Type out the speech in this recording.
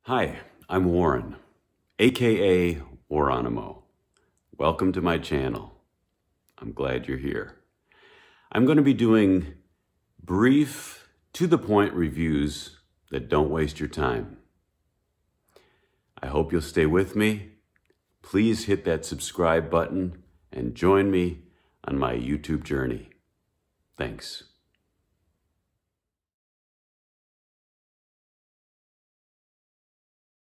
Hi, I'm Warren, aka Waronimo. Welcome to my channel. I'm glad you're here. I'm going to be doing brief, to-the-point reviews that don't waste your time. I hope you'll stay with me. Please hit that subscribe button and join me on my YouTube journey. Thanks.